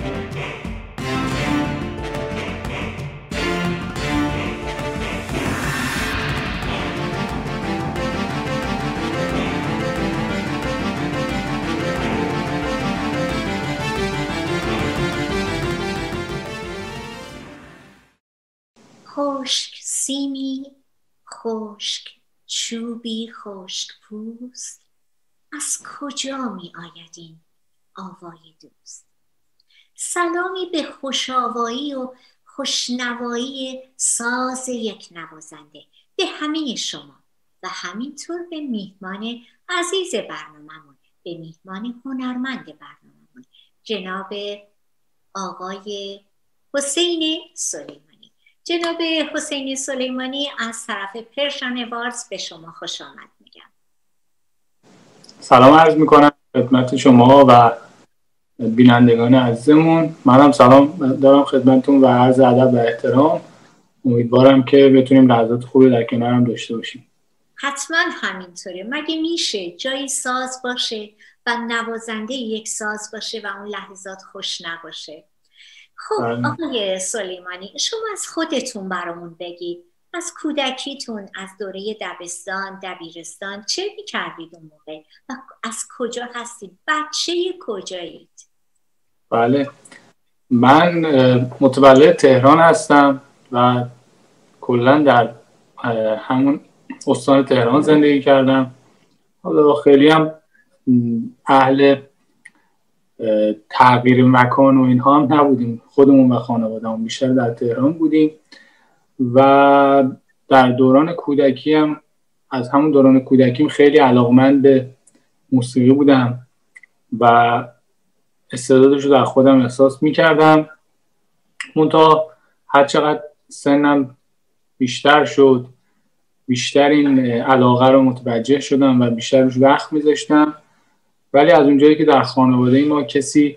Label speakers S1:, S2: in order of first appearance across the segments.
S1: خشک سیمی خشک چوبی خشک پوست، از کجا می آید این آوای دوست؟ سلامی به خوش‌آوایی و خوشنوایی ساز یک نوازنده به همه شما و همینطور به میهمان عزیز برنامه‌مون، به میهمان هنرمند برنامه‌مون جناب آقای حسین سلیمانی. جناب حسین سلیمانی از طرف پرشن وارز به شما خوش آمد میگم.
S2: سلام عرض میکنم خدمت شما و بینندگان عزیزمون. منم سلام دارم خدمتتون و عرض ادب و احترام. امیدوارم که بتونیم لحظات خوبی در کنارم داشته باشیم.
S1: حتما همینطوره. مگه میشه جایی ساز باشه و نوازنده یک ساز باشه و اون لحظات خوش نباشه؟ خب آقای سلیمانی، شما از خودتون برامون بگید، از کودکیتون، از دوره دبستان، دبیرستان چه می‌کردید اون موقع و از کجا هستید؟ بچه کجایید؟
S2: بله، من متولد تهران هستم و کلا در همون استان تهران زندگی کردم. حالا خیلی هم اهل تغییر مکان و اینها هم نبودیم، خودمون و خانواده‌مون بیشتر در تهران بودیم و در دوران کودکی هم از همون دوران کودکیم خیلی علاقمند به موسیقی بودم و استعدادش رو در خودم احساس می‌کردم. منتها هر چقدر سنم بیشتر شد، بیشتر این علاقه رو متوجه شدم و بیشتر روش وقت می‌ذاشتم، ولی از اونجایی که در خانواده ما کسی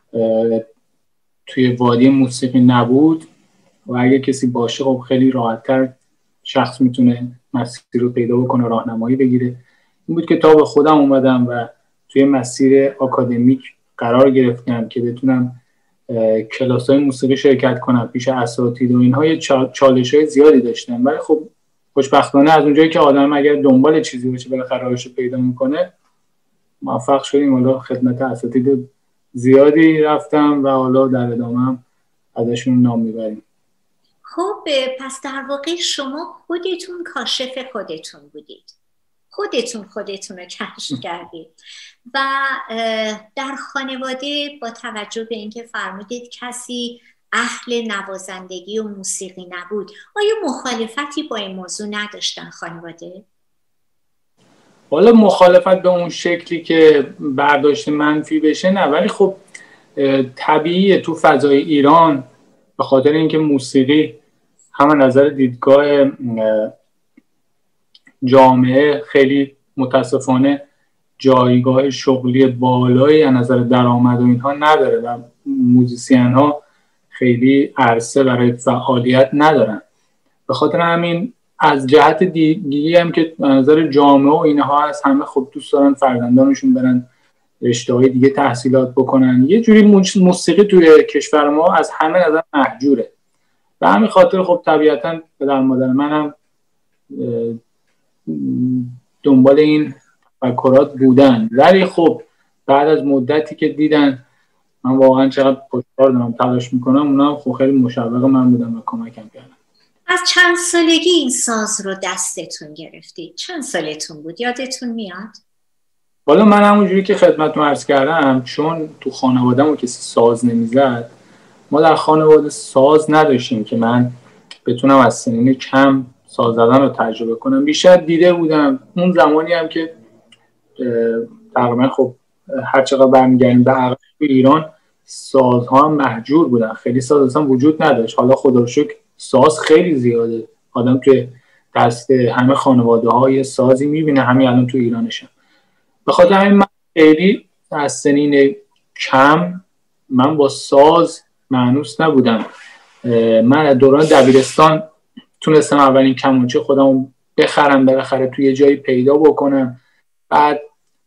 S2: توی وادی موسیقی نبود و اگه کسی باشه خب خیلی راحت‌تر شخص میتونه مسیر رو پیدا بکنه، راهنمایی بگیره. این بود که تا به خودم اومدم و توی مسیر آکادمیک قرار گرفتم که بتونم کلاس‌های موسیقی شرکت کنم پیش اساتید و اینها. یه چالش‌های زیادی داشتم، ولی خب خوشبختانه از اونجایی که آدم اگر دنبال چیزی باشه بالاخره راهش رو پیدا میکنه موفق شدیم. حالا خدمت اساتید زیادی رفتم و حالا در ادامه هم ازشون نام میبریم.
S1: خب پس در واقع شما خودتون کاشف خودتون بودید، خودتون رو کشف کردید و در خانواده با توجه به اینکه فرمودید کسی اهل نوازندگی و موسیقی نبود، آیا مخالفتی با این موضوع نداشتن خانواده؟
S2: حالا مخالفت به اون شکلی که برداشت منفی بشه نه، ولی خب طبیعیه تو فضای ایران به خاطر اینکه موسیقی هم نظر دیدگاه جامعه خیلی متاسفانه جایگاه شغلی بالایی از نظر درآمد و اینها نداره و موزیسین ها خیلی عرصه برای فعالیت ندارن. به خاطر همین از جهت دیگه هم که از نظر جامعه و اینها هست، همه خب دوست دارن فرزندانشون برن رشته‌های دیگه تحصیلات بکنن. یه جوری موسیقی توی کشور ما از همه نظر محجوره. به همین خاطر خب طبیعتاً پدر مادر منم دنبال این فکرات بودن، ولی خب بعد از مدتی که دیدن من واقعا چقدر خوشحال دارم تلاش میکنم، اونا خب خیلی مشوق من بودن و کمکم کردن.
S1: از چند سالگی این ساز رو دستتون گرفتید؟ چند سالتون بود؟ یادتون میاد؟
S2: والا من همونجوری که خدمتتون عرض کردم، چون تو خانواده‌مون کسی ساز نمیزد، ما در خانواده ساز نداشتیم که من بتونم از سنین کم ساز زدن رو تجربه کنم. بیشتر دیده بودم. اون زمانی هم که تقریبا خب هر چقدر برمیگردیم به عقب تو ایران سازها هم محجور بودن، خیلی ساز اصلا وجود نداشت. حالا خدا رو شکر ساز خیلی زیاده، آدم توی دست همه خانواده های سازی میبینه، همین الان تو ایرانشم. به خاطر همین من خیلی از سنین کم من با ساز مانوس نبودم. من از دوران دبیرستان تونستم اولین کمانچه خودم بخرم، بالاخره توی یه جایی پیدا بکنم. بعد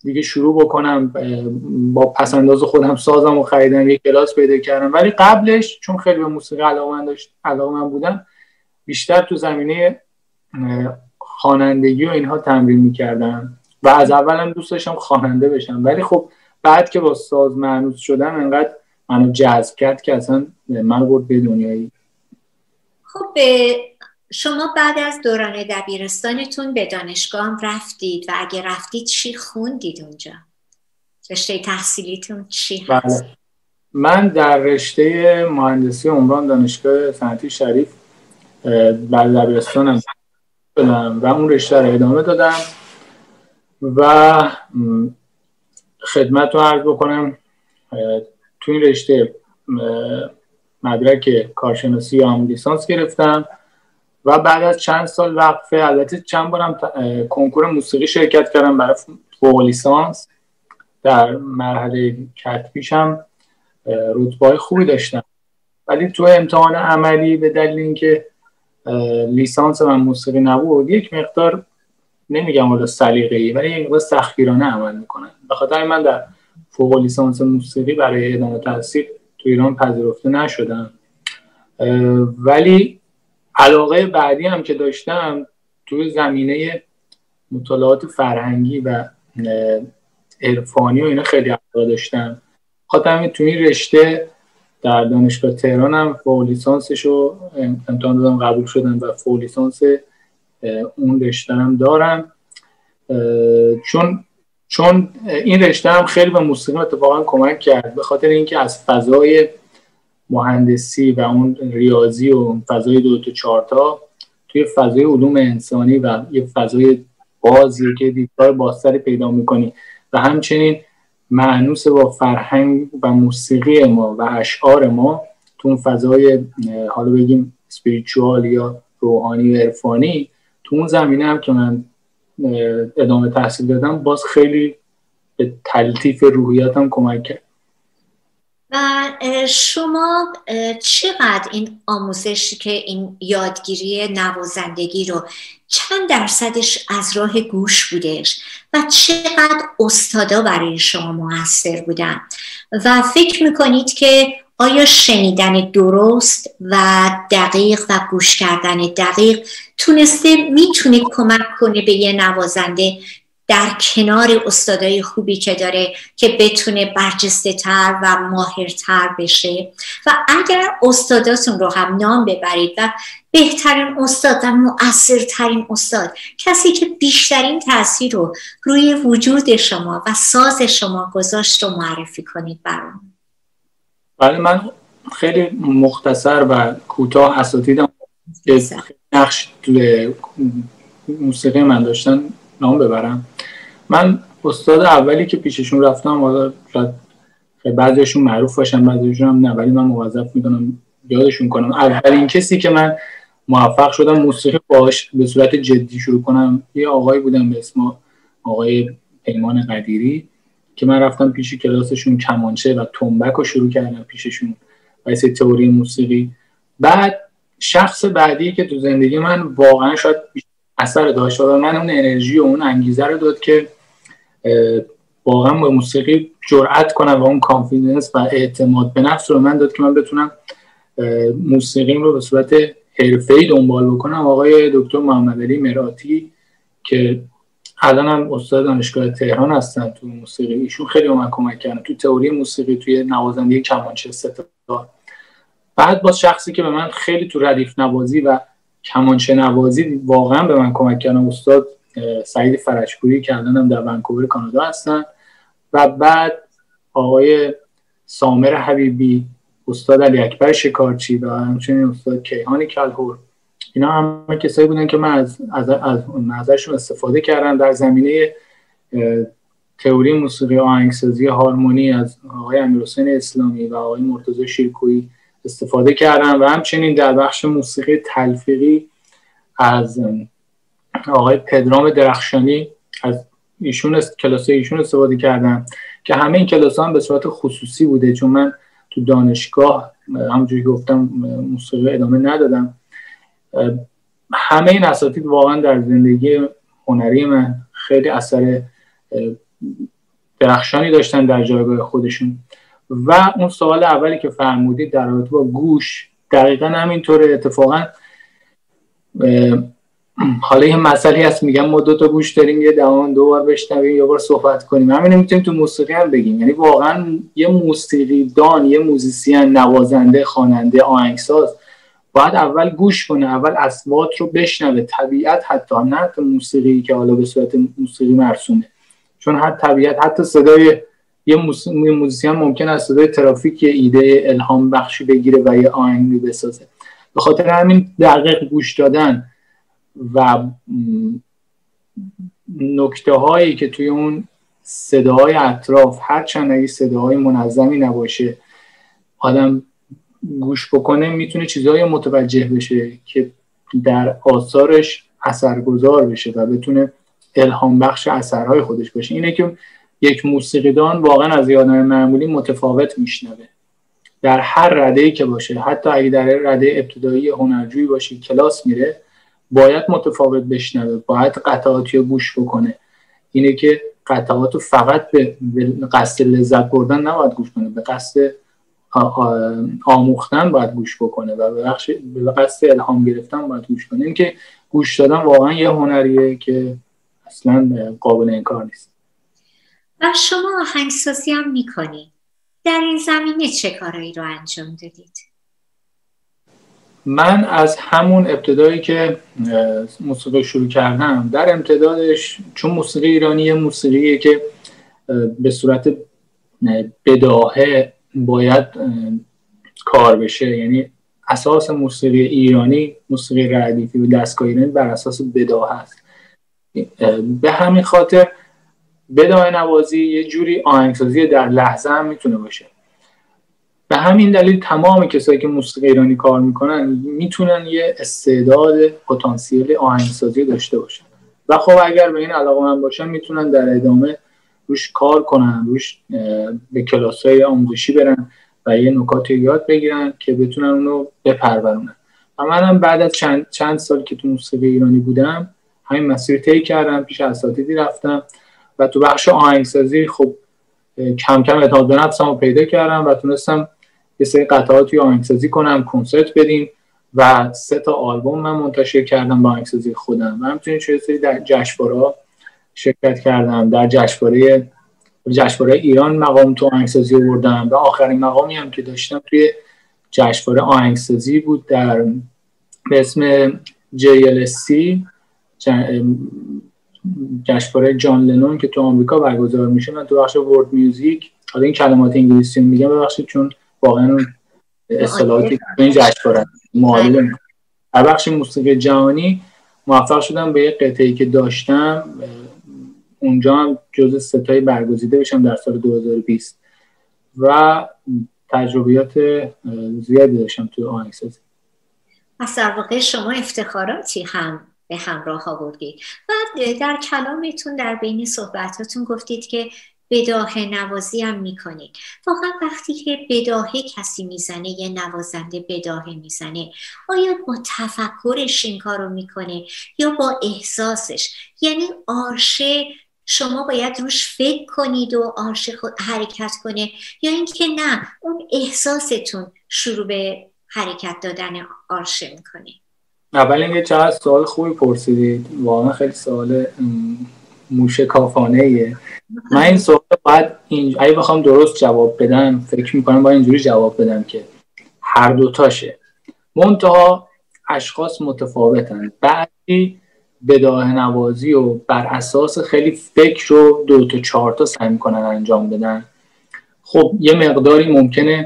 S2: دیگه شروع بکنم با پسنداز خودم سازم و خریدم، یک کلاس پیدا کردم. ولی قبلش چون خیلی به موسیقی علاقه‌مند بودم، بیشتر تو زمینه خوانندگی و اینها تمرین میکردم و از اولم دوست داشتم خواننده بشم. ولی خب بعد که با ساز مهنوز شدم انقدر منو جذب کرد که اصلا من برد به دنیایی.
S1: خب شما بعد از دوران دبیرستانتون به دانشگاه هم رفتید و اگه رفتید چی خوندید اونجا؟ رشته تحصیلیتون چی هست؟
S2: بله. من در رشته مهندسی عمران دانشگاه صنعتی شریف بعد دبیرستانم شدم و اون رشته رو ادامه دادم و خدمت رو عرض بکنم. تو این رشته مدرک کارشناسی یا هم لیسانس گرفتم و بعد از چند سال وقفه، البته چند بارم کنکور موسیقی شرکت کردم برای فوق لیسانس، در مرحله کتبیشم رتبه‌های خوبی داشتم، ولی تو امتحان عملی به دلیل اینکه لیسانس من موسیقی نبود، یک مقدار نمیگم ولی سلیقه‌ای، ولی یک مقدار سختگیرانه عمل میکنن. به خاطر من در فوق لیسانس موسیقی برای ادامه تحصیل تو ایران پذیرفته نشدم. ولی علاقه بعدی هم که داشتم تو زمینه مطالعات فرهنگی و عرفانی و اینا خیلی علاقه داشتم. خاطر تو این رشته در دانشگاه تهران هم فوق لیسانسشو امتحان دادم، قبول شدم و فوق لیسانس اون رشته هم دارم. چون این رشته هم خیلی به موسیقی اتفاقا کمک کرد، به خاطر اینکه از فضای مهندسی و اون ریاضی و فضای 2 تا 4 تا توی فضای علوم انسانی و یه فضای بازی که دیدگاه بازتری پیدا میکنی و همچنین معنوس با فرهنگ و موسیقی ما و اشعار ما تو اون فضای حالا بگیم اسپریچوال یا روحانی و عرفانی، تو اون زمینه هم که من ادامه تحصیل دادم باز خیلی به تلطیف روحیاتم کمک کرد.
S1: و شما چقدر این آموزشی که این یادگیری نوازندگی رو چند درصدش از راه گوش بودش و چقدر استادا برای شما موثر بودن و فکر میکنید که آیا شنیدن درست و دقیق و گوش کردن دقیق میتونه کمک کنه به یه نوازنده در کنار استادای خوبی که داره که بتونه برجسته تر و ماهرتر بشه؟ و اگر استاداتون رو هم نام ببرید و بهترین استاد و مؤثرترین استاد، کسی که بیشترین تاثیر رو روی وجود شما و ساز شما گذاشت رو معرفی کنید برام.
S2: بله، من خیلی مختصر و کوتاه اساتیدم که نقش توی موسیقی من داشتن نام ببرم. من استاد اولی که پیششون رفتم، حالا شاید بعضیشون معروف باشن بعضیشون هم نه، ولی من موظف میدونم یادشون کنم. اولین کسی که من موفق شدم موسیقی باهاش به صورت جدی شروع کنم یه آقایی بودن به اسم آقای پیمان قدیری که من رفتم پیش کلاسشون کمانچه و تنبک رو شروع کردم پیششون واسه تئوری موسیقی. بعد شخص بعدی که تو زندگی من واقعا شاید اثر داشت و من اون انرژی و اون انگیزه رو داد که واقعا با موسیقی جرأت کنم و اون کانفیدنس و اعتماد به نفس رو من داد که من بتونم موسیقیم رو به صورت حرفه‌ای دنبال بکنم. آقای دکتر محمد علی مراتی که الان هم استاد دانشگاه تهران هستن تو موسیقی، ایشون خیلی به من کمک کردن تو تئوری موسیقی، توی نوازندگی کمانچه ستار. بعد با شخصی که به من خیلی تو ردیف نوازی و کمانچه نوازی واقعا به من کمک کردن، استاد سعید فرجپوری که الان هم در ونکوور کانادا هستن. و بعد آقای سامر حبیبی، استاد علی اکبر شکارچی و همچنین استاد کیهان کلهور. اینا همه کسایی بودن که من از نظرشون استفاده کردم در زمینه تئوری موسیقی آهنگسازی هارمونی. از آقای امیرحسین اسلامی و آقای مرتضی شیرکویی استفاده کردم و همچنین در بخش موسیقی تلفیقی از آقای پدرام درخشانی، از کلاسای ایشون استفاده کردم که همه این کلاس‌ها هم به صورت خصوصی بوده، چون من تو دانشگاه همونجوری گفتم موسیقی ادامه ندادم. همه این اساتید واقعا در زندگی هنری من خیلی اثر درخشانی داشتن در جایگاه خودشون. و اون سوال اولی که فرمودید در رابطه با گوش، دقیقا همینطوره. اتفاقا حالا یه مسئله هست، میگم ما 2 تا گوش داریم، یه دهان 2 بار بشنویم، یه بار صحبت کنیم. همین میتونیم تو موسیقی هم بگیم. یعنی واقعا یه موسیقی دان، یه موزیسین، نوازنده، خواننده، آهنگساز باید اول گوش کنه، اول اصوات رو بشنوه، طبیعت، حتی نه تو موسیقی که حالا به صورت موسیقی مرسومه، چون حتی طبیعت، حتی صدای یه موزیسین ممکن است صدای ترافیک یه ایده الهام بخشی بگیره و یه آهنگی بسازه. به خاطر همین دقیق گوش دادن و نکته هایی که توی اون صداهای اطراف، هرچند اگه صداهای منظمی نباشه، آدم گوش بکنه میتونه چیزایی متوجه بشه که در آثارش اثرگذار بشه و بتونه الهام بخش اثرهای خودش باشه. اینه که یک موسیقیدان واقعا از یه آدم معمولی متفاوت میشنوه در هر رده‌ای که باشه. حتی اگه در رده ابتدایی هنرجویی باشه، کلاس میره، باید متفاوت بشنوه، باید قطعاتی رو گوش بکنه. اینه که قطعات رو فقط به قصد لذت بردن نباید گوش کنه، به قصد آموختن باید گوش بکنه و به قصد الهام گرفتن باید گوش کنه. این که گوش دادن واقعا یه هنریه که اصلا قابل انکار نیست.
S1: و شما آهنگسازی هم میکنید. در این زمینه چه کارهایی رو انجام دادید؟
S2: من از همون ابتدایی که موسیقی شروع کردم، در امتدادش، چون موسیقی ایرانی یه موسیقیه که به صورت بداهه باید کار بشه، یعنی اساس موسیقی ایرانی، موسیقی ردیفی و دستگاه ایرانی بر اساس بداهه است. به همین خاطر بداهه نوازی یه جوری آهنگسازی در لحظه هم میتونه باشه. به همین دلیل تمام کسایی که موسیقی ایرانی کار میکنن میتونن یه استعداد پتانسیل آهنگسازی داشته باشن و خب اگر به این علاقه‌مند باشن میتونن در ادامه روش کار کنن، روش به کلاس‌های آموزشی برن و یه نکاتی یاد بگیرن که بتونن اونو بپرورونن. و منم بعد از چند سال که تو موسیقی ایرانی بودم همین مسیر طی کردم، پیش اساتیدی رفتم و تو بخش آهنگسازی خب کم کم اعتماد به نفسم رو پیدا کردم و تونستم یه سری قطعاتی آهنگسازی کنم، کنسرت بدیم و 3 تا آلبوم من منتشر کردم با آهنگسازی خودم. و همچنین چه سری در جشنواره‌ها شرکت کردم. در جشنواره ایران مقام تو آهنگسازی آوردم و آخرین مقامی هم که داشتم توی جشنواره آهنگسازی بود به اسم JLSC، جشنواره جان لنون که تو آمریکا برگزار میشه. من تو بخش ورد میوزیک، حالا این کلمات انگلیسی میگم ببخشید چون واقعا اصطلاحاتی که این جشنواره معادل میکنه. در بخش موسیقی جهانی موفق شدم به یه قطعه‌ای که داشتم اونجا هم جزو 3 تای برگزیده بشم در سال 2020 و تجربیات زیادی داشتم توی آهنگسازی.
S1: پس در واقع شما افتخاراتی هم به همراه آوردید و در کلامتون در بین صحبتاتون گفتید که بداهه نوازی هم میکنید. واقعا وقتی که بداهه کسی میزنه، یه نوازنده بداهه میزنه، آیا با تفکرش این کارو میکنه یا با احساسش؟ یعنی آرشه شما باید روش فکر کنید و آرشه خود حرکت کنه یا اینکه نه اون احساستون شروع به حرکت دادن آرشه میکنه؟
S2: اول اینکه چقدر سوال خوبی پرسیدید، واقعا خیلی سوال موشکافانه‌ایه. من این سوال باید اگه بخوام درست جواب بدم فکر میکنم باید اینجوری جواب بدم که هر دوتاشه، منتها اشخاص متفاوتن. بعضی بداهه نوازی و بر اساس خیلی فکر رو 2 تا 4 تا سعی میکنن انجام بدن. خب یه مقداری ممکنه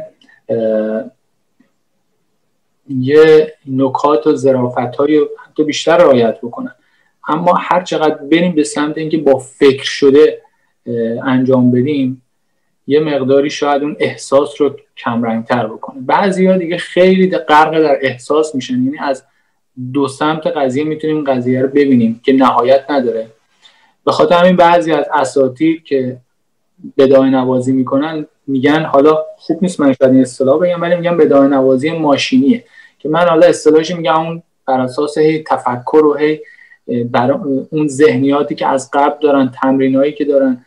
S2: یه نکات و ظرافت‌های حتی بیشتر رعایت بکنن، اما هر چقدر بریم به سمت اینکه با فکر شده انجام بدیم یه مقداری شاید اون احساس رو کمرنگ‌تر بکنه. بعضی‌ها دیگه خیلی غرق در احساس میشن، یعنی از 2 سمت قضیه میتونیم قضیه رو ببینیم که نهایت نداره. به خاطر همین بعضی از اساتید که بداهه نوازی میکنن میگن، حالا خوب نیست من شاید این اصطلاح بگم ولی میگن بداهه نوازی ماشینیه، که من حالا اصطلاحش میگم اون بر اساس تفکر و اون ذهنیاتی که از قبل دارن، تمرینایی که دارن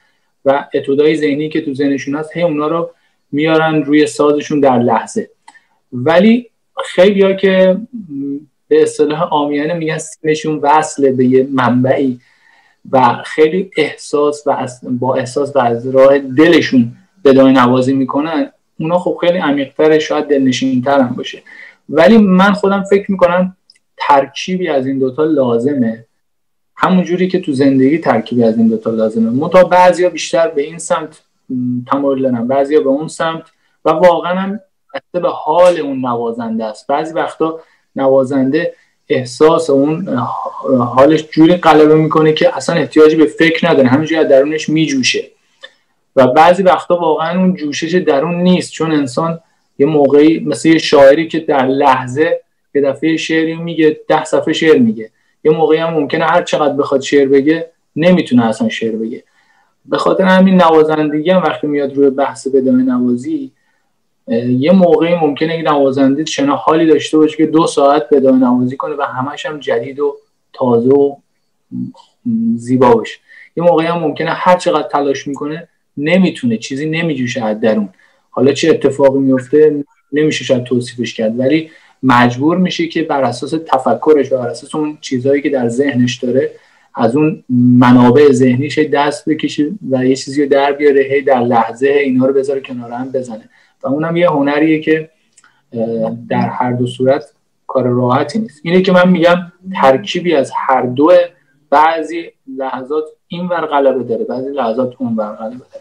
S2: و اتودای ذهنی که تو ذهنشون هست هی اونا رو میارن روی سازشون در لحظه. ولی خیلی‌ها که به اصطلاح عامیانه میگن سیمشون وصله به یه منبعی و خیلی احساس و با احساس و از راه دلشون بدای نوازی میکنن، اونا خب خیلی عمیق‌تر، شاید دلنشین‌تر هم باشه. ولی من خودم فکر میکنم ترکیبی از این دوتا لازمه، همون جوری که تو زندگی ترکیبی از این دوتا لازمه. منتها بعضیا بیشتر به این سمت تمایل دارن، بعضیا به اون سمت، و واقعا هم بسته به حال اون نوازنده است. بعضی وقتا نوازنده احساس اون حالش جوری غلبه میکنه که اصلا احتیاجی به فکر نداره، همینجوری از درونش میجوشه. و بعضی وقتا واقعا اون جوشش درون نیست، چون انسان یه موقعی مثل یه شاعری که در لحظه یه دفعه شعری میگه 10 صفحه شعر میگه، یه موقعی هم ممکنه هر چقدر بخواد شعر بگه نمیتونه اصلا شعر بگه. به خاطر همین نوازندگی هم وقتی میاد روی بحث بدای نوازی، یه موقعی ممکنه این نوازنده چنان حالی داشته باشه که 2 ساعت بدای نوازی کنه و همش هم جدید و تازه و زیبا باشه. یه موقعی هم ممکنه هر چقدر تلاش میکنه نمیتونه، چیزی نمیجوشه از درون. حالا چه اتفاقی میفته نمیشه شاید توصیفش کرد، ولی مجبور میشه که بر اساس تفکرش و بر اساس اون چیزهایی که در ذهنش داره از اون منابع ذهنیش دست بکشه و یه چیزی رو در بیاره، هی در لحظه اینا رو بذاره کنار هم بزنه. و اونم یه هنریه که در هر دو صورت کار راحتی نیست. اینه که من میگم ترکیبی از هر دو، بعضی لحظات این ور غلبه داره، بعضی لحظات اون ور غلبه داره.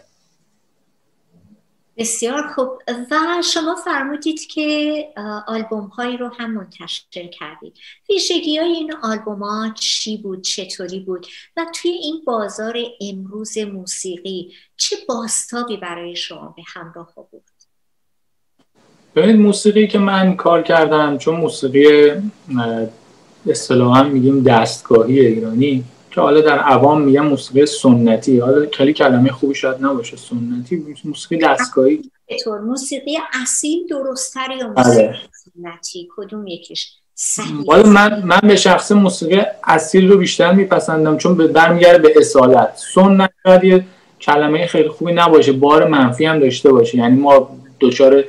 S1: بسیار خوب. و شما فرمودید که آلبوم هایی رو هم منتشر کردید. ویژگی های این آلبوم ها چی بود، چطوری بود و توی این بازار امروز موسیقی چه بازتابی برای شما به همراه بود؟
S2: ببینید، موسیقی که من کار کردم، چون موسیقی اصطلاحاً میگیم دستگاهی ایرانی، که حالا در عوام میگم موسیقی سنتی، حالا کلمه خوبی شاید نباشه سنتی، موسیقی دستگاهی.
S1: چطور موسیقی اصیل درست‌تره یا موسیقی سنتی؟ کدوم یکیش صحیحه؟
S2: من به شخص موسیقی اصیل رو بیشتر میپسندم، چون برمیگره به اصالت. سنت شاید یه کلمه خیلی خوبی نباشه، بار منفی هم داشته باشه، یعنی ما دچار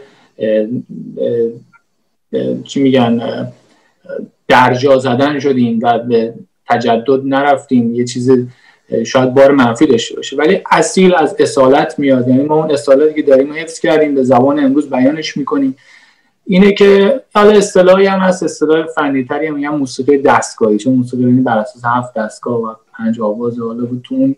S2: چی میگن درجا زدن شدیم و به تجدد نرفتیم، یه چیز شاید بار منفی داشته باشه. ولی اصیل از اصالت میاد، یعنی ما اون اصالتی که داریم حفظ کردیم، به زبان امروز بیانش میکنیم. اینه که حالا اصطلاحی هم هست، اصطلاح فنی‌تری هم میگن موسیقی دستگاهی، چون موسیقی یعنی بر اساس 7 دستگاه و 5 آواز، حالا تو اون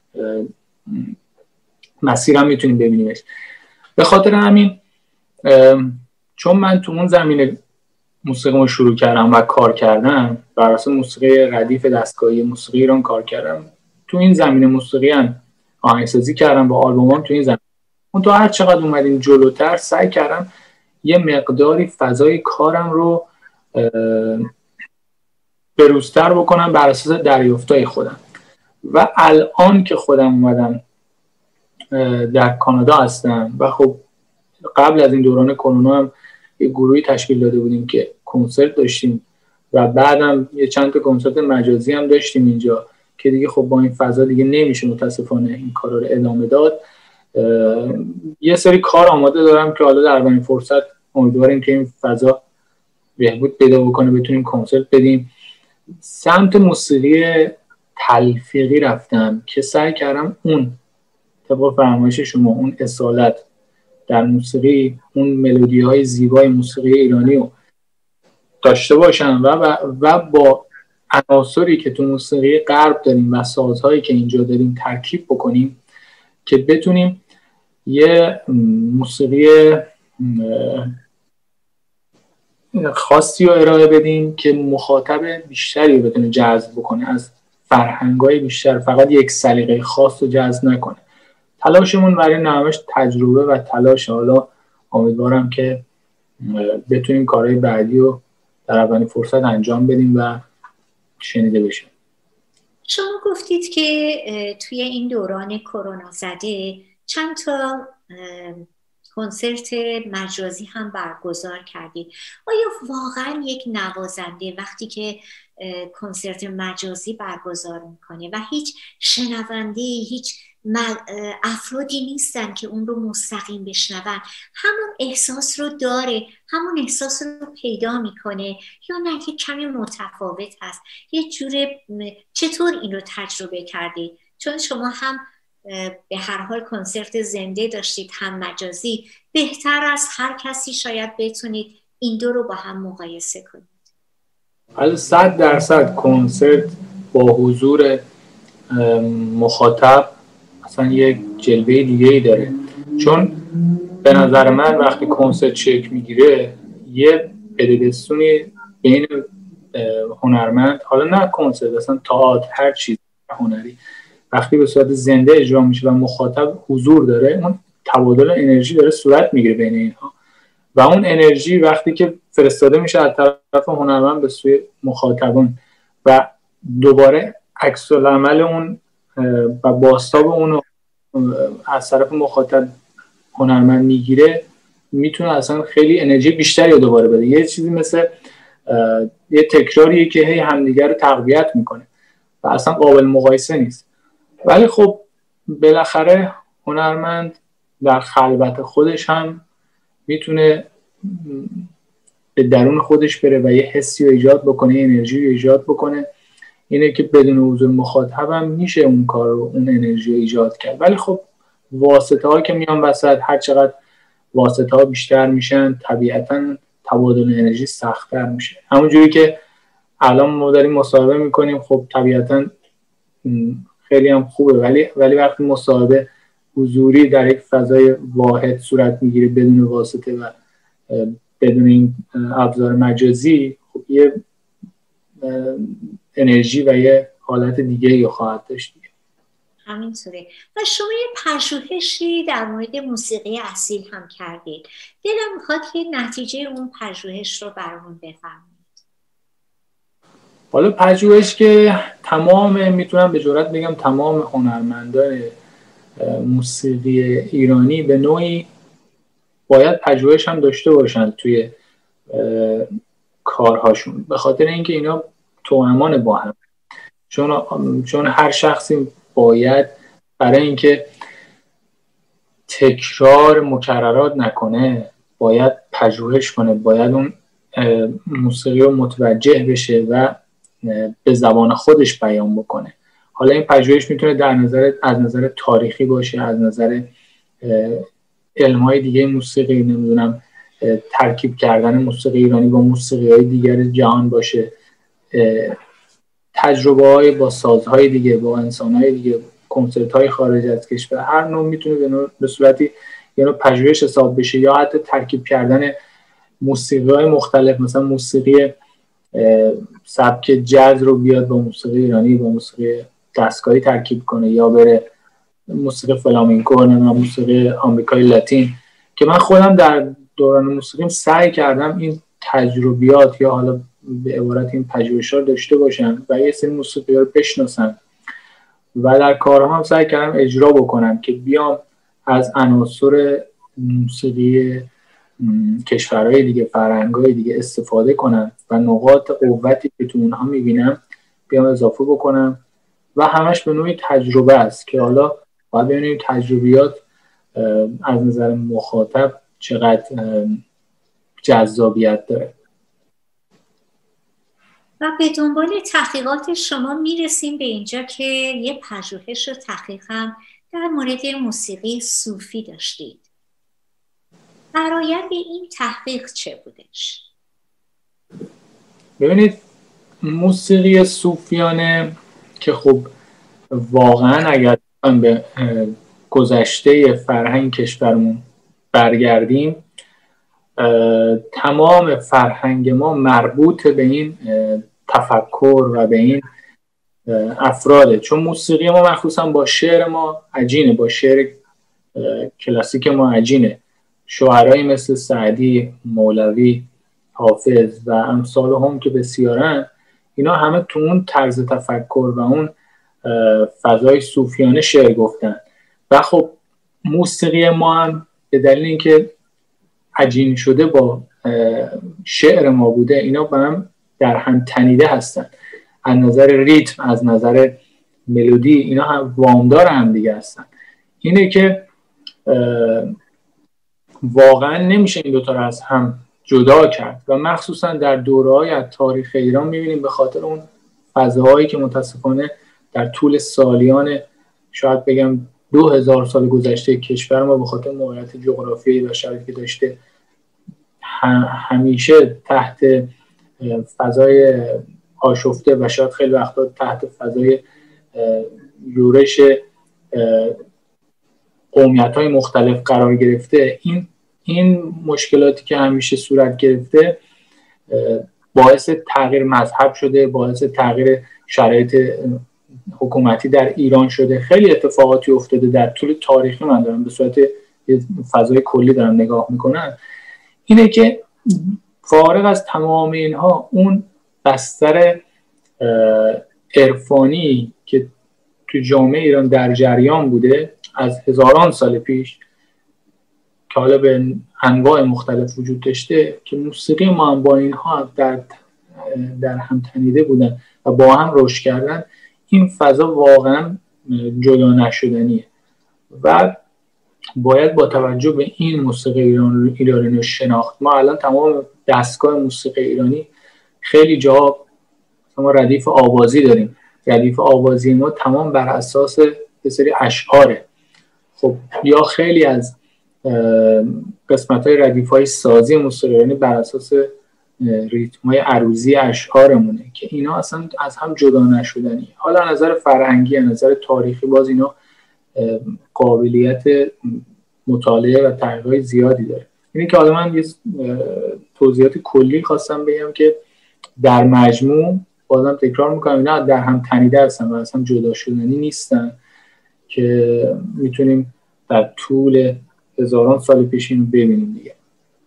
S2: مسیر هم میتونیم ببینیمش. به خاطر همین چون من تو اون زمینه موسیقی رو شروع کردم و کار کردم، بر اساس موسیقی ردیف دستگاهی موسیقی ایران کار کردم، تو این زمینه موسیقی هم آهنگسازی کردم با آلبومام. تو این زمینه اون تو هر چقدر اومدیم جلوتر سعی کردم یه مقداری فضای کارم رو بروزتر بکنم بر اساس دریافتای خودم. و الان که خودم اومدم در کانادا هستم و خب قبل از این دوران کرونا هم یه گروهی تشکیل داده بودیم که کنسرت داشتیم و بعدم یه چند تا کنسرت مجازی هم داشتیم اینجا، که دیگه خب با این فضا دیگه نمیشه متاسفانه این کارا رو ادامه داد. یه سری کار آماده دارم که حالا در اولین فرصت امیدواریم که این فضا بهبود پیدا بکنه، بتونیم کنسرت بدیم. سمت موسیقی تلفیقی رفتم که سعی کردم اون طبق فرمایش شما اون اصالت در موسیقی، اون ملودی های زیبای موسیقی ایرانی رو داشته باشم و با عناصری که تو موسیقی غرب داریم و سازهایی که اینجا داریم ترکیب بکنیم که بتونیم یه موسیقی خاصی رو ارائه بدیم که مخاطب بیشتری رو بتونه جذب بکنه، از فرهنگ‌های بیشتر، فقط یک سلیقه خاص رو جذب نکنه. تلاشمون برای نمایش تجربه و تلاش. حالا امیدوارم که بتونیم کارهای بعدی رو در اولین فرصت انجام بدیم و شنیده بشه.
S1: شما گفتید که توی این دوران کرونا زده چند تا کنسرت مجازی هم برگزار کردید. آیا واقعا یک نوازنده وقتی که کنسرت مجازی برگزار میکنه و هیچ شنونده، هیچ افرادی نیستن که اون رو مستقیم بشنون، همون احساس رو داره، همون احساس رو پیدا میکنه، یا نه که کمی متفاوت هست یه جوره. چطور این رو تجربه کردید؟ چون شما هم به هر حال کنسرت زنده داشتید هم مجازی، بهتر از هر کسی شاید بتونید این دو رو با هم مقایسه کنید.
S2: حالا 100% کنسرت با حضور مخاطب اصلا یک جلوه دیگه ای داره، چون به نظر من وقتی کنسرت شکل میگیره یه بدبستونی بین هنرمند، حالا نه کنسرت، اصلا تئاتر، هر چیز هنری وقتی به صورت زنده اجرا میشه و مخاطب حضور داره، اون تبادل انرژی داره صورت میگیره بین اینها و اون انرژی وقتی که فرستاده میشه از طرف هنرمند به سوی مخاطبان و دوباره عکس العمل اون و بازتاب اون از طرف مخاطب هنرمند میگیره، میتونه اصلا خیلی انرژی بیشتری رو دوباره بده. یه چیزی مثل یه تکراریه که هی همدیگر رو تقویت میکنه و اصلا قابل مقایسه نیست. ولی خب بالاخره هنرمند در خلوت خودش هم میتونه به درون خودش بره و یه حسی رو ایجاد بکنه، یه انرژی رو ایجاد بکنه. اینه که بدون حضور مخاطب هم میشه اون کار رو، اون انرژی رو ایجاد کرد. ولی خب واسطه ها که میان وسط، هر چقدر واسطه ها بیشتر میشن طبیعتاً تبادل انرژی سخت‌تر میشه. همونجوری که الان ما داریم مصاحبه میکنیم، خب طبیعتاً خیلی هم خوبه، ولی وقتی مصاحبه حضوری در یک فضای واحد صورت میگیره بدون واسطه و بدون این ابزار مجازی، خب یه انرژی و یه حالت دیگه رو خواهد داشت.
S1: همینطوره. و شما یه پژوهشی در مورد موسیقی اصیل هم کردید. دلم میخواد که نتیجه اون پژوهش رو برامون بفرمایید.
S2: حالا پژوهش که میتونم به جرئت بگم تمام هنرمندان موسیقی ایرانی به نوعی باید پژوهش هم داشته باشن توی کارهاشون، به خاطر اینکه اینا توامان با هم، چون هر شخصی باید برای اینکه تکرار مکررات نکنه باید پژوهش کنه، باید اون موسیقی رو متوجه بشه و به زبان خودش بیان بکنه. حالا این پژوهش میتونه از نظر تاریخی باشه، از نظر علم‌های دیگه موسیقی، نمیدونم ترکیب کردن موسیقی ایرانی با موسیقی‌های دیگر جهان باشه، تجربه‌های با سازهای دیگه، با انسان‌های دیگه، کنسرت‌های خارج از کشور، هر نوع میتونه به صورتی یعنی پژوهش حساب بشه، یا حتی ترکیب کردن موسیقی‌های مختلف، مثلا موسیقی سبک جاز رو بیاد با موسیقی ایرانی، با موسیقی دستگاهی ترکیب کنه، یا بره موسیقی فلامنکو، موسیقی آمریکای لاتین، که من خودم در دوران موسیقیم سعی کردم این تجربیات یا حالا به عبارت این پژوهش‌ها داشته باشم و یه سری موسیقی‌ها رو بشناسم و در کارهام سعی کردم اجرا بکنم که بیام از عناصر موسیقی کشورهای دیگه، فرهنگ‌های دیگه استفاده کنم و نقاط قوتی که تو اونها می‌بینم بیام اضافه بکنم و همش به نوعی تجربه است که حالا باید ببینیم تجربیات از نظر مخاطب چقدر جذابیت داره.
S1: و به دنبال تحقیقات شما میرسیم به اینجا که یه پژوهش و تحقیق هم در مورد موسیقی صوفی داشتید. فرآیند این تحقیق چه بودش؟
S2: ببینید موسیقی صوفیانه که خب واقعا اگر به گذشته فرهنگ کشورمون برگردیم، تمام فرهنگ ما مربوط به این تفکر و به این افراده، چون موسیقی ما مخصوصا با شعر ما عجینه، با شعر کلاسیک ما عجینه. شاعرایی مثل سعدی، مولوی، حافظ و امثال هم که بسیارن، اینا همه تو اون طرز تفکر و اون فضای صوفیانه شعر گفتن و خب موسیقی ما هم به دلیل اینکه عجین شده با شعر ما بوده، اینا با هم در هم تنیده هستن، از نظر ریتم، از نظر ملودی اینا هم وامدار هم دیگه هستن. اینه که واقعا نمیشه این دوتا رو از هم جدا کرد و مخصوصا در دوره‌های از تاریخ ایران میبینیم به خاطر اون فضاهایی که متاسفانه در طول سالیان شاید بگم 2000 سال گذشته کشور ما به خاطر موقعیت جغرافیایی و شرایطی که داشته همیشه تحت فضای آشفته و شاید خیلی وقتا تحت فضای یورش قومیت‌های مختلف قرار گرفته. این مشکلاتی که همیشه صورت گرفته باعث تغییر مذهب شده، باعث تغییر شرایط حکومتی در ایران شده. خیلی اتفاقاتی افتاده در طول تاریخی، من دارم به صورت فضای کلی دارم نگاه میکنم، اینه که فارغ از تمام اینها اون بستر عرفانی که تو جامعه ایران در جریان بوده از هزاران سال پیش که حالا به انواع مختلف وجود داشته، که موسیقی ما هم با اینها در هم تنیده بودن و با هم رشد کردن، این فضا واقعا جدا نشدنیه و باید با توجه به این موسیقی ایرانی رو شناخت. ما الان تمام دستگاه موسیقی ایرانی خیلی جا ما ردیف آوازی داریم. ردیف آوازی ما تمام بر اساس یه سری اشعاره. خب یا خیلی از قسمت‌های ردیف‌های سازی موسیقی ایرانی بر اساس ریتم‌های عروضی اشعارمونه که اینا اصلا از هم جدا نشدنی. حالا از نظر فرهنگی، از نظر تاریخی باز اینا قابلیت مطالعه و تحقیقات زیادی داره. اینه که حالا من یه توضیحات کلی خواستم بگم که در مجموع بازم تکرار میکنم اینا در هم تنیده هستن و اصلا جدا شدنی نیستن که میتونیم در طول هزاران سال پیش اینو ببینیم دیگه.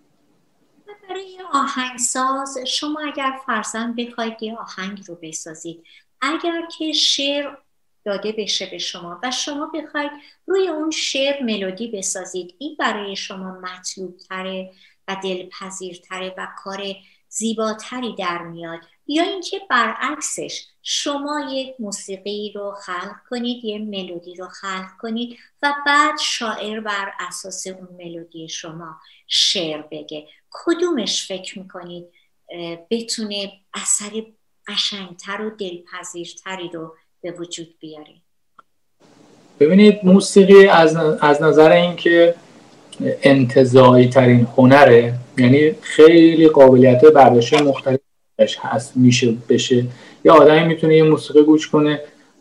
S1: برای آهنگساز شما اگر فرضاً بخواید یه آهنگ رو بسازید، اگر که شعر داده بشه به شما و شما بخواید روی اون شعر ملودی بسازید، این برای شما مطلوب تره و دلپذیرتره و کار زیباتری در میاد، یا اینکه برعکسش شما یک موسیقی رو خلق کنید، یه ملودی رو خلق کنید و بعد شاعر بر اساس اون ملودی شما شعر بگه؟ کدومش فکر میکنید بتونه اثر قشنگتر و دلپذیرتری رو به وجود بیاره؟
S2: ببینید موسیقی از نظر اینکه انتزاعی ترین هنره، یعنی خیلی قابلیت برداشت مختلف هست میشه بشه. یا آدمی میتونه یه موسیقی گوش کنه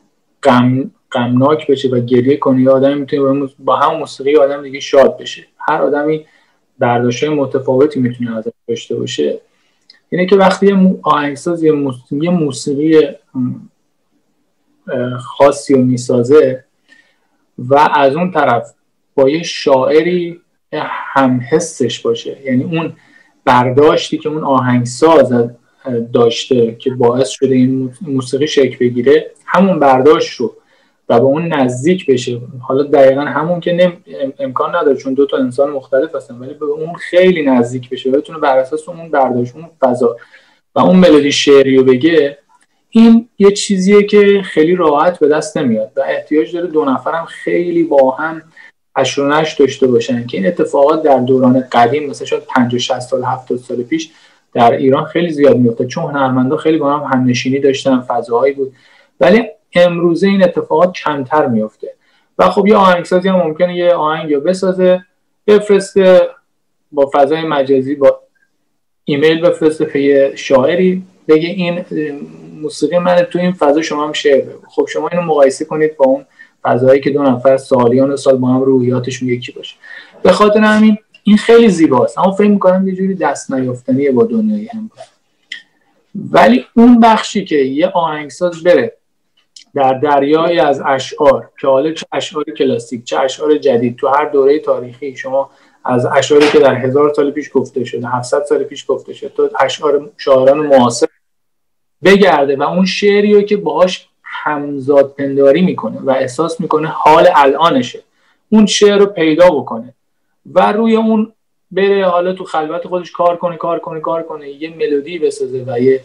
S2: غمناک بشه و گریه کنه، یا آدمی میتونه با هم موسیقی آدم دیگه شاد بشه. هر آدمی برداشت‌های متفاوتی میتونه ازش داشته باشه. اینه که وقتی یه آهنگساز یه موسیقی خاصی رو میسازه و از اون طرف با یه شاعری هم حسش باشه، یعنی اون برداشتی که اون آهنگساز داشته که باعث شده این موسیقی شکل بگیره، همون برداشت رو و به اون نزدیک بشه. حالا دقیقا همون که امکان نداره چون دو تا انسان مختلف هستن، ولی به اون خیلی نزدیک بشه و بتونه بر اساس اون برداشت، اون فضا و اون ملودی شعری رو بگه. این یه چیزیه که خیلی راحت به دست نمیاد و احتیاج داره دو نفرم خیلی با هم حشر و نشر داشته باشن که این اتفاقات در دوران قدیم مثلا شاید 50 60 سال 70 سال پیش در ایران خیلی زیاد میفته، چون هنرمندا خیلی با هم همنشینی داشتن، فضاهایی بود. ولی امروزه این اتفاقات کمتر میفته و خب یه آهنگسازی هم ممکنه یه آهنگ رو بسازه، بفرسته با فضای مجازی، با ایمیل بفرسته به یه شاعری، بگه این موسیقی من تو این فضا شما هم شعر بگو. خب شما اینو مقایسه کنید با اون فضایی که دو نفر سالیان سال با هم روحیاتشون یکی باشه. به خاطر همین این خیلی زیباست، اما فکر می‌کنم یه جوری دست نیافتنیه با دنیای امروز. ولی اون بخشی که یه آهنگساز بره در دریایی از اشعار که حالا چه اشعار کلاسیک چه اشعار جدید، تو هر دوره تاریخی شما از اشعاری که در 1000 سال پیش گفته شده، 700 سال پیش گفته شده، تو اشعار شاعران معاصر بگرده و اون شعری رو که باهاش همزاد پنداری میکنه و احساس میکنه حال الانشه، اون شعر رو پیدا بکنه و روی اون بره، حالا تو خلوت خودش کار کنه یه ملودی بسازه و یه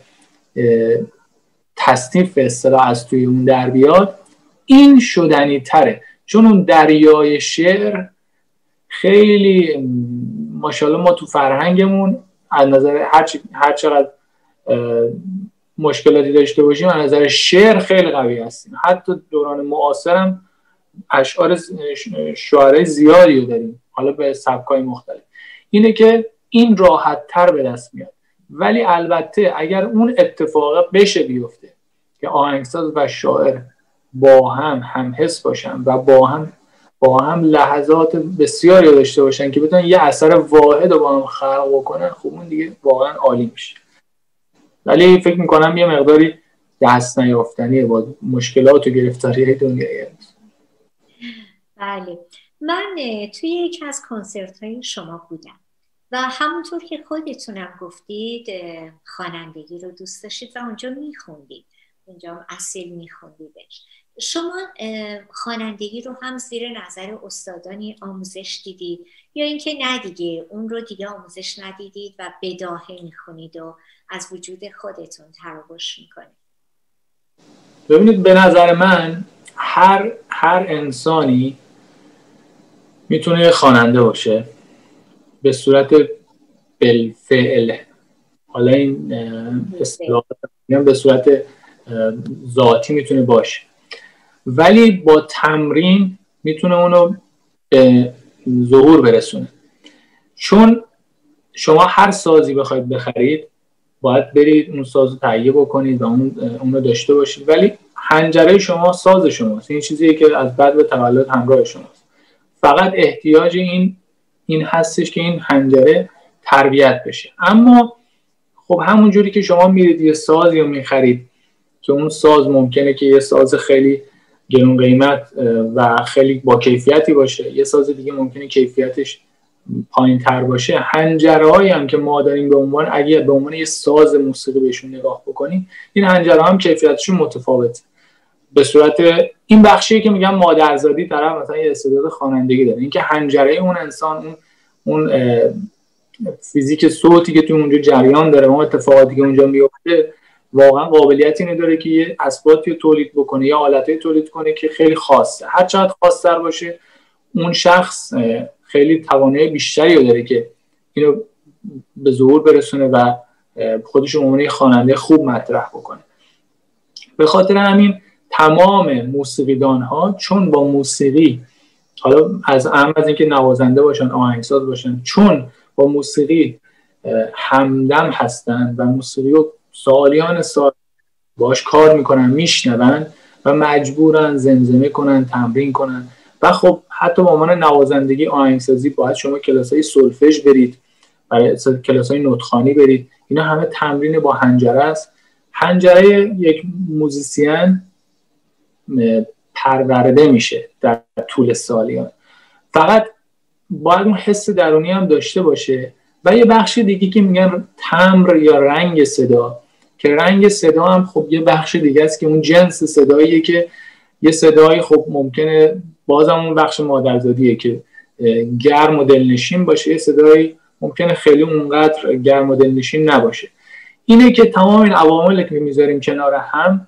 S2: تصنیف به اصطلاح از توی اون در بیاد، این شدنی تره. چون اون دریای شعر خیلی ماشاءالله ما تو فرهنگمون از نظر هر چقدر مشکلاتی داشته باشیم از نظر شعر خیلی قوی هستیم. حتی دوران معاصرم اشعار شاعرای زیادی رو داریم، حالا به سبکای مختلف. اینه که این راحت تر به دست میاد. ولی البته اگر اون اتفاق بشه بیفته که آهنگساز و شاعر با هم حس باشن و با هم لحظات بسیاری داشته باشن که بتونن یه اثر واحد رو با هم خلق بکنن، خب اون دیگه واقعا عالی میشه. ولی فکر میکنم یه مقداری دست نیافتنیه با مشکلات و گرفتاری دنیایی.
S1: بله، من توی یکی از کنسرت های شما بودم و همونطور که خودتونم گفتید خوانندگی رو دوست داشتید و اونجا میخوندید، اونجا اصیل میخوندیدش. شما خوانندگی رو هم زیر نظر استادانی آموزش دیدید یا اینکه نه دیگه اون رو دیگه آموزش ندیدید و بداهه میخونید و از وجود خودتون تراوش میکنید؟
S2: ببینید، به نظر من هر انسانی میتونه خواننده باشه به صورت بالفعل. حالا این اصطلاح به صورت ذاتی میتونه باشه، ولی با تمرین میتونه اونو به ظهور برسونه. چون شما هر سازی بخواید بخرید باید برید اون سازو تهیه بکنید و اونو داشته باشید، ولی حنجره شما ساز شماست. این چیزیه که از بعد به تولد همراه شماست. فقط احتیاج این هستش که این حنجره تربیت بشه. اما خب همونجوری که شما میرید یه سازی رو میخرید که اون ساز ممکنه که یه ساز خیلی گرون قیمت و خیلی با کیفیتی باشه، یه ساز دیگه ممکنه کیفیتش پایین تر باشه. حنجره‌هایی هم که ما داریم اگه به عنوان یه ساز موسیقی بهشون نگاه بکنیم، این حنجره‌ها هم کیفیتشون متفاوته. به صورت این بخشی که میگم مادرزادی، طرف مثلا یه استعداد خوانندگی داره، اینکه حنجره اون انسان، اون فیزیک صوتی که تو اونجا جریان داره، اون اتفاقاتی که اونجا میفته، واقعا قابلیت اینو داره که یه اسبابی تولید بکنه یا آلتی تولید کنه که خیلی خاصه. هر چقدر خاص‌تر باشه اون شخص خیلی توانایی بیشتری رو داره که اینو به ظهور برسونه و خودش رو عنوان خواننده خوب مطرح بکنه. به خاطر همین تمام موسیقیدان‌ها چون با موسیقی، حالا از اینکه نوازنده باشن، آهنگساز باشن، چون با موسیقی همدم هستن و موسیقی رو سالیان سال باش کار میکنن، میشنون و مجبورن زمزمه کنن، تمرین کنن. و خب حتی به عنوان نوازندگی، آهنگسازی باید شما کلاسای سولفژ برید، برای کلاسای نوت‌خوانی برید. اینا همه تمرین با حنجره است. حنجره یک موزیسین پرورده میشه در طول سالیان. فقط باید اون حس درونی هم داشته باشه. و یه بخش دیگه که میگن تمبر یا رنگ صدا، که رنگ صدا هم خب یه بخش دیگه است که اون جنس صداییه که یه صدایی خب ممکنه بازم اون بخش مادرزادیه که گرم و دلنشین باشه، یه صدایی ممکنه خیلی اونقدر گرم و دلنشین نباشه. اینه که تمام این عوامل که میذاریم کنار هم،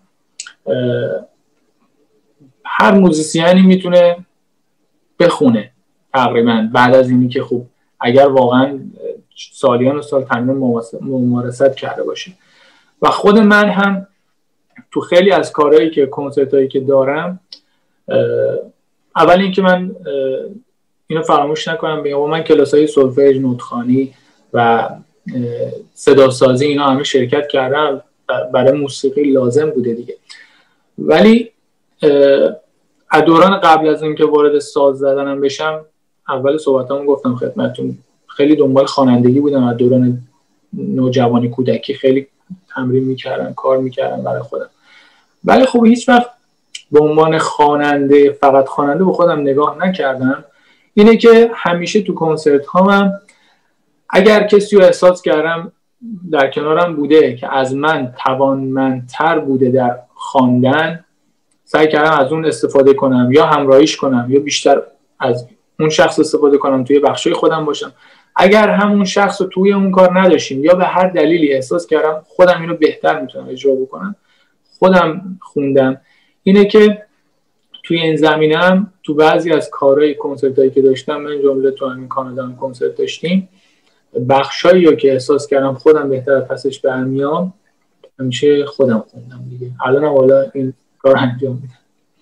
S2: هر موزیسیانی میتونه بخونه تقریبا بعد از اینی که خب اگر واقعا سالیان و سال تمرین ممارست کرده باشه. و خود من هم تو خیلی از کارهایی که کنسرتایی که دارم، اول اینکه من اینو فراموش نکنم بگم من کلاسای سولفژ، نوت‌خوانی و صدا سازی اینا همه شرکت کردم، برای موسیقی لازم بوده دیگه. ولی از دوران قبل از اینکه وارد ساز زدنم بشم، اول صحبتامو گفتم خدمتتون، خیلی دنبال خوانندگی بودم. از دوران نوجوانی، کودکی خیلی تمرین میکردم، کار میکردم برای خودم. ولی خب هیچ وقت به عنوان خواننده، فقط خواننده به خودم نگاه نکردم. اینه که همیشه تو کنسرت هام اگر کسی رو احساس کردم در کنارم بوده که از من توانمندتر بوده در خواندن، سعی کردم از اون استفاده کنم یا همراهیش کنم یا بیشتر از اون شخص استفاده کنم، توی بخشای خودم باشم. اگر همون شخص رو توی اون کار نداشتیم یا به هر دلیلی احساس کردم خودم اینو بهتر میتونم اجرا بکنم، خودم خوندم. اینه که توی این زمینه هم تو بعضی از کارهای کنسرتایی که داشتم، من جمله تو همین کانادا هم کنسرت داشتیم، بخشایی رو که احساس کردم خودم بهتر پسش برمیام همیشه خودم خوندم دیگه. الان حالا این کار انجام میدم.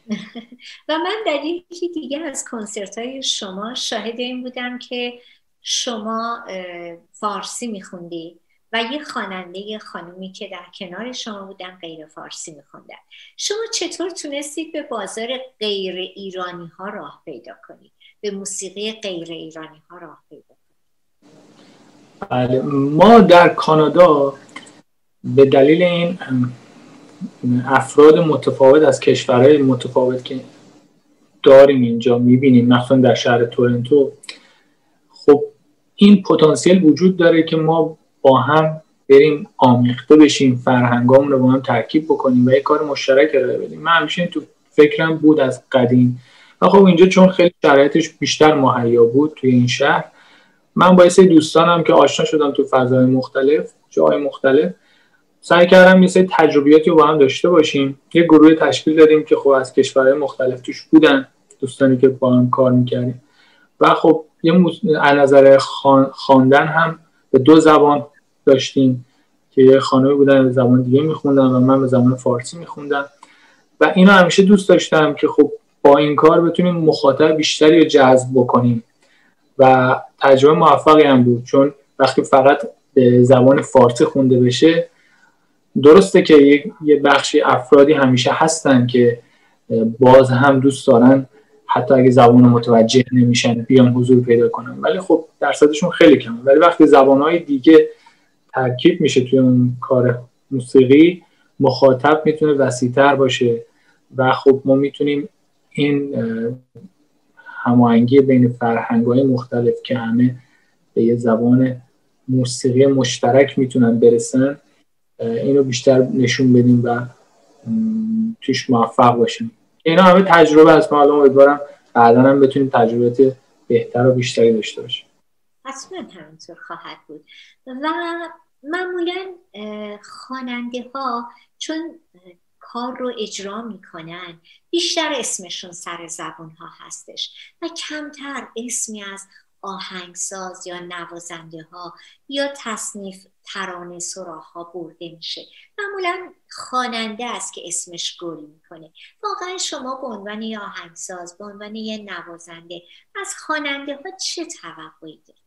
S1: و من در یکی دیگه از کنسرت‌های شما شاهد این بودم که شما فارسی میخوندی و یه خواننده خانومی که در کنار شما بودن غیر فارسی میخوندن. شما چطور تونستید به بازار غیر ایرانی ها راه پیدا کنید؟ به موسیقی غیر ایرانی ها راه پیدا کنید؟
S2: بله، ما در کانادا به دلیل این افراد متفاوت از کشورهای متفاوت که داریم اینجا میبینیم، مثلا در شهر تورنتو، خب این پتانسیل وجود داره که ما با هم بریم آمیخته بشیم، فرهنگامون رو با هم ترکیب بکنیم و یک کار مشترک ارائه بدیم. من همیشه تو فکرم بود از قدیم و خب اینجا چون خیلی شرایطش بیشتر مهیا بود توی این شهر، من با یه سری دوستانم که آشنا شدم تو فضای مختلف، جای مختلف، سعی کردم یه سری تجربیاتی رو با هم داشته باشیم. یه گروه تشکیل دادیم که خب از کشورهای مختلف توش بودن دوستانی که با هم کار میکردیم و خب یه از نظر خواندن هم به 2 زبان داشتیم که یه خانمی بودن به زبان دیگه میخوندن و من به زبان فارسی میخوندم و اینو همیشه دوست داشتم که خب با این کار بتونیم مخاطب بیشتری رو جذب بکنیم و تجربه موفقی هم بود، چون وقتی فقط به زبان فارسی خونده بشه، درسته که یه بخشی افرادی همیشه هستن که باز هم دوست دارن حتی اگه زبان متوجه نمیشن بیان حضور پیدا کنن، ولی خب درصدشون خیلی کمه. ولی وقتی زبانهای دیگه ترکیب میشه توی اون کار موسیقی، مخاطب میتونه وسیع‌تر باشه و خب ما میتونیم این هماهنگی بین فرهنگ‌های مختلف که همه به یه زبان موسیقی مشترک میتونن برسن، اینو بیشتر نشون بدیم و توش موفق باشیم. اینا همه تجربه از ما، الان امیدوارم بعداً هم بتونیم تجربیات بهتر و بیشتری داشته باشیم.
S1: حتما همینطور خواهد بود. و معمولاً خواننده ها چون کار رو اجرا میکنن بیشتر اسمشون سر زبون ها هستش و کمتر اسمی از آهنگساز یا نوازنده ها یا تصنیف ترانه سراها ها برده میشه. معمولا خواننده است که اسمش گل میکنه. واقعا شما به عنوان یه آهنگساز، به عنوان یه نوازنده از خواننده ها چه توقعی دارید؟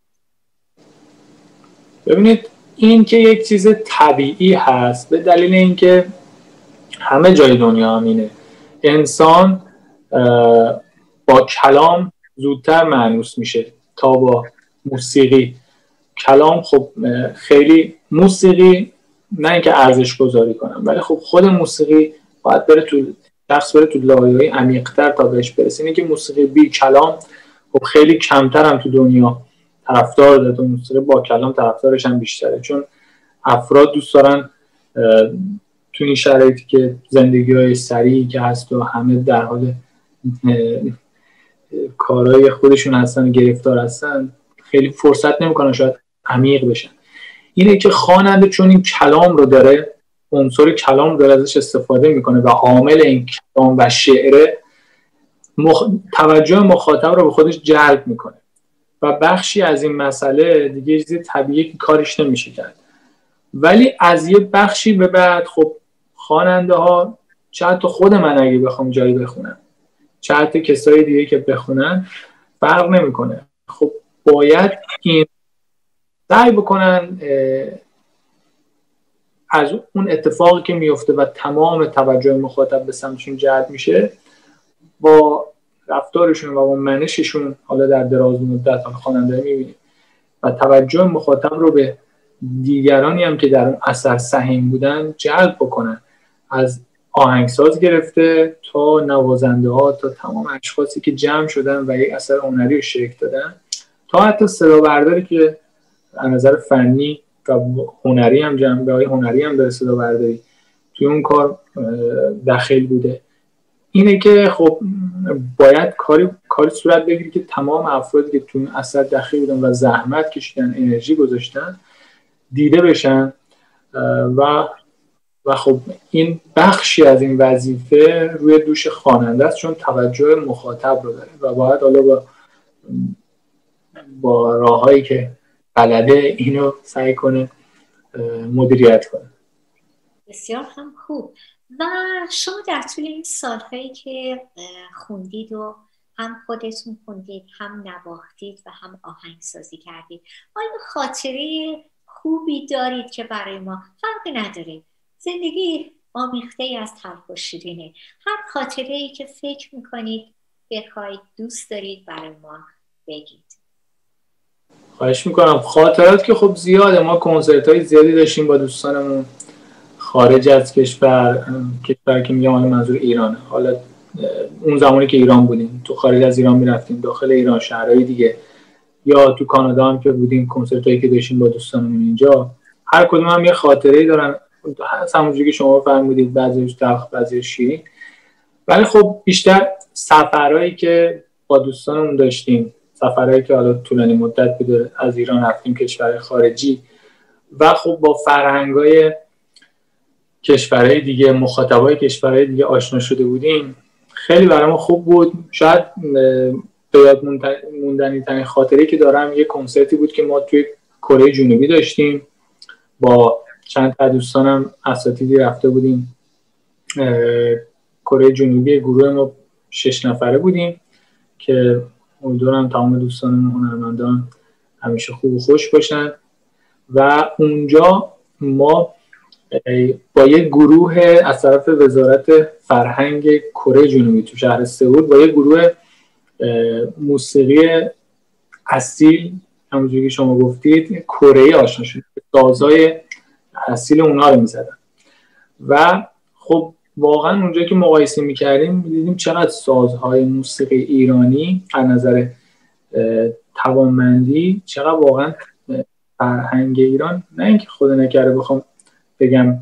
S2: ببینید، این که یک چیز طبیعی هست به دلیل اینکه همه جای دنیا همینه. انسان با کلام زودتر مانوس میشه تا با موسیقی. کلام خب خیلی، موسیقی نه اینکه ارزش گذاری کنم، ولی خب خود موسیقی باید بره تو شخص، بره تو لایه‌های عمیق‌تر تا بهش برسه. اینه که موسیقی بی کلام خب خیلی کمتر هم تو دنیا طرفدار داره، تو موسیقی با کلام طرفدارش هم بیشتره، چون افراد دوست دارن تو این شرایطی که زندگی‌های سریعی که هست و همه در حال کارهای خودشون هستن، گرفتار هستن، خیلی فرصت نمی‌کنن شاید عمیق بشن. اینه که خواننده چون این کلام رو داره، عنصر کلام رو داره، ازش استفاده میکنه و حامل این کلام و شعره، توجه مخاطب رو به خودش جلب میکنه و بخشی از این مسئله دیگه چیز طبیعی که کارش نمیشه کرد. ولی از یه بخشی به بعد خب خواننده ها، چه حتی خود من اگه بخوام جایی بخونم، چه حتی کسای دیگه که بخونن، فرق نمیکنه. خب باید این سعی بکنن از اون اتفاقی که میفته و تمام توجه مخاطب به سمتشون جلب میشه، با رفتارشون و با منششون، حالا در دراز مدت خواننده میبینیم و توجه مخاطب رو به دیگرانی هم که در اون اثر سهیم بودن جلب بکنن، از آهنگساز گرفته تا نوازنده ها تا تمام اشخاصی که جمع شدن و یک اثر هنری رو شکل دادن، تا حتی صدا برداری که از نظر فنی و هنری هم جنبه‌های هنری هم داره، صدا برداری توی اون کار دخیل بوده. اینه که خب باید کاری صورت بگیره که تمام افرادی که توی اون اثر دخیل بودن و زحمت کشیدن، انرژی گذاشتن، دیده بشن و و خب این بخشی از این وظیفه روی دوش خواننده است، چون توجه مخاطب رو داره و باید حالا با راههایی که بلده اینو سعی کنه مدیریت کنه.
S1: بسیار هم خوب. و شما در طول این سالهایی که خوندید و هم خودتون خوندید، هم نواختید و هم آهنگسازی کردید، آیا خاطره خوبی دارید که برای ما فرقی نداره؟ زندگی آمیخته از تلخ و شیرینه. هر خاطره‌ای که فکر میکنید بخواید دوست دارید برای ما بگید.
S2: خواهش میکنم. خاطرات که خب زیاده، ما کنسرت‌های زیادی داشتیم با دوستانمون خارج از کشور که میگم حالا منظور ایرانه. حالا اون زمانی که ایران بودیم، تو خارج از ایران میرفتیم، داخل ایران شهرهای دیگه، یا تو کانادا هم که بودیم کنسرتایی که داشتیم با دوستانمون اینجا. هر کدوم هم یه خاطره‌ای دارن، همونجوری که شما فرمودید، بعضیش تلخ بعضیش شیرین. ولی خب بیشتر سفرهایی که با دوستانمون داشتیم، سفرهایی که حالا طولانی مدت بوده، از ایران رفتیم کشور خارجی و خب با فرهنگ‌های کشورهای دیگه، مخاطبای کشورهای دیگه آشنا شده بودیم، خیلی برای ما خوب بود. شاید به یاد موندنی ترین خاطره که دارم یه کنسرتی بود که ما توی کره جنوبی داشتیم، با چند تا دوستانم اساتیدی رفته بودیم کره جنوبی. گروه ما 6 نفره بودیم که امیدوارم تمام دوستانم هنرمندان همیشه خوب و خوش باشن. و اونجا ما با یک گروه از طرف وزارت فرهنگ کره جنوبی تو شهر سئول، با یک گروه موسیقی اصیل، همونجوری که شما گفتید، کره‌ای آشنا شدیم. سازهای اصیل اونها رو می‌زدن و خب واقعا اونجا که مقایسه می‌کردیم می‌دیدیم چقدر سازهای موسیقی ایرانی از نظر توانمندی، چقدر واقعا فرهنگ ایران، نه اینکه خدا نکرده بخوام بگم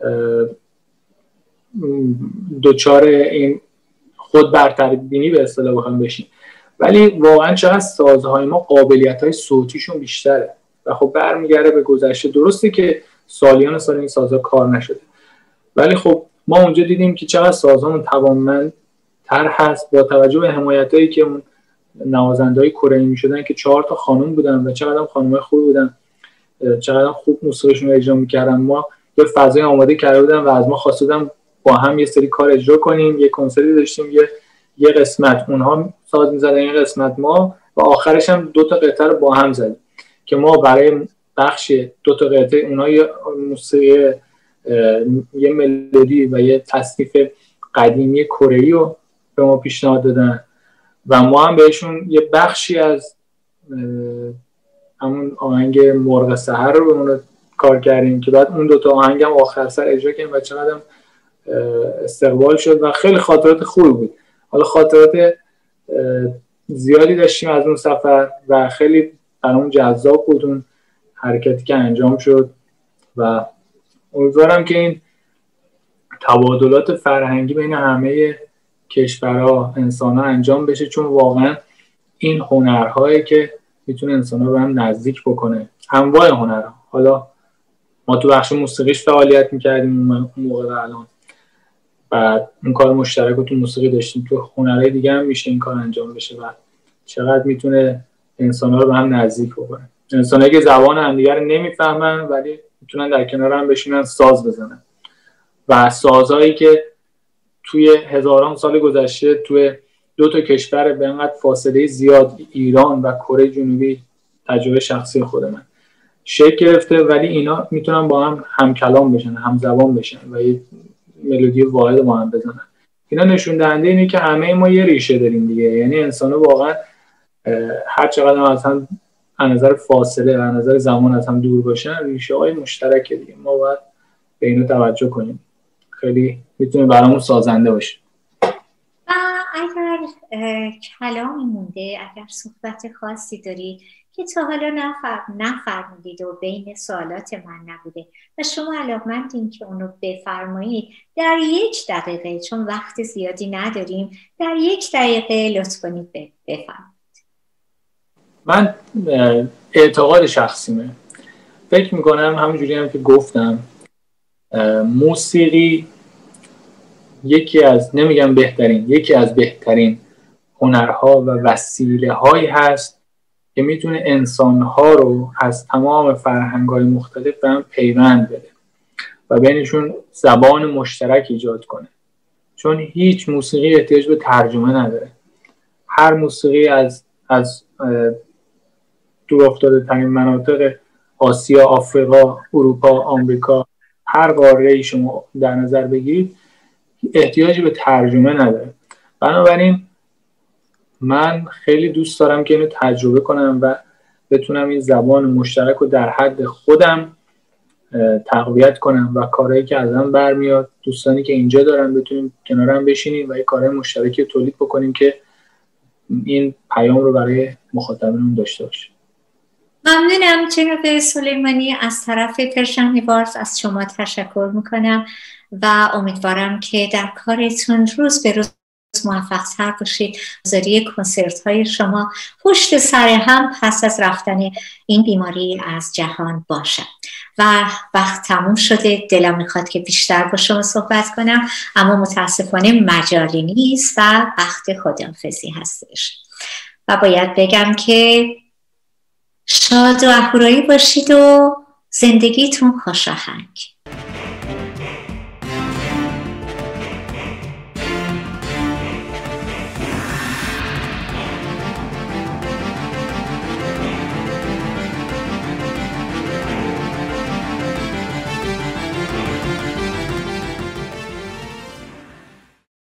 S2: دوچار این خود برتربینی به اصطلاح بخوام بشیم، ولی واقعا چقدر سازهای ما قابلیت‌های صوتیشون بیشتره و خب برمیگرده به گذشته. درسته که سالیان سال این سازها کار نشده، ولی خب ما اونجا دیدیم که چقدر سازهامون توانمندتر هست با توجه به حمایتایی که اون نوازنده‌های کره‌ای می‌شدن که 4 تا خانم بودن و چقدر خانم‌های خوبی بودن، چقدر خوب موسیقیشون رو اجرا می‌کردن. ما یه فضای آماده کرده بودن و از ما خواسته بودن با هم یه سری کار اجرا کنیم. یه کنسرتی داشتیم، یه قسمت اونها ساز می‌زدن، یه قسمت ما، و آخرش هم 2 تا قطعه رو با هم زدیم که ما برای بخش 2 تا قطعه اونها یه موسیقی، یه ملودی و یه تصنیف قدیمی کره‌ای رو به ما پیشنهاد دادن و ما هم بهشون یه بخشی از همون آهنگ مرغ سحر رو به اون کار کردیم که بعد اون 2 تا آهنگ هم آخر سر اجرا کردیم و چقدر استقبال شد و خیلی خاطرات خوبی بود. حالا خاطرات زیادی داشتیم از اون سفر و خیلی برامون جذاب بود اون حرکتی که انجام شد و امیدوارم که این تبادلات فرهنگی بین همه کشورها، انسان‌ها انجام بشه، چون واقعا این هنرهایی که میتونه انسان‌ها به هم نزدیک بکنه، انواع هنرها. حالا ما تو بخش موسیقیش فعالیت می‌کردیم اون موقع و الان، بعد اون کار مشترک رو تو موسیقی داشتیم، تو هنرهای دیگه هم میشه این کار انجام بشه و چقدر میتونه انسان‌ها رو به هم نزدیک بکنه. انسان‌هایی که زبان همدیگه رو نمیفهمن ولی میتونن در کنار هم بشینن ساز بزنن و سازهایی که توی هزاران سال گذشته توی 2 تا کشور به اینقدر فاصله زیاد، ایران و کره جنوبی، تجربه شخصی خود من، شکل گرفته، ولی اینا میتونن با هم همکلام بشن، هم زبان بشن و یه ملودی واحد با هم بزنن. اینا نشون دهنده اینه که همه ما یه ریشه داریم دیگه. یعنی انسان‌ها واقعا هر چقدر از هم از نظر فاصله، از نظر زمان از هم دور باشن، ریشه‌های مشترکه دیگه. ما باید به اینو توجه کنیم. خیلی میتونه برامون سازنده باشه.
S1: و اگر کلامی مونده، اگر صحبت خاصی دارید که تا حالا نفرمودید و بین سوالات من نبوده و شما علاقمندین که اونو بفرمایید، در 1 دقیقه، چون وقت زیادی نداریم، در 1 دقیقه لطف کنید بفرمایید.
S2: من اعتقاد شخصیمه، فکر میکنم همونجوری هم که گفتم، موسیقی یکی از، نمیگم بهترین، یکی از بهترین هنرها و وسیله هایی هست که میتونه انسانها رو از تمام فرهنگ‌های مختلف به هم پیوند بده و بینشون زبان مشترک ایجاد کنه. چون هیچ موسیقی احتیاج به ترجمه نداره. هر موسیقی از دورافتاده ترین مناطق آسیا، آفریقا، اروپا، آمریکا، هر قاره‌ای شما در نظر بگیرید احتیاجی به ترجمه نداره. بنابراین من خیلی دوست دارم که اینو تجربه کنم و بتونم این زبان مشترک رو در حد خودم تقویت کنم و کارهایی که ازم برمیاد، دوستانی که اینجا دارن بتونیم کنارم بشینیم و یه کارهای مشترکی تولید بکنیم که این پیام رو برای مخاطبینمون داشته باشیم.
S1: ممنونم جناب سلیمانی. از طرف پرشن ویوارز از شما تشکر میکنم و امیدوارم که در کارتون روز به روز موفق تر باشید. گذاری کنسرت های شما پشت سر هم پس از رفتن این بیماری از جهان باشد. و وقت تموم شده. دلم میخواد که بیشتر با شما صحبت کنم اما متاسفانه مجالی نیست و وقت خداحافظی هستش و باید بگم که شاد و اهورایی باشید و زندگیتون خوش آهنگ.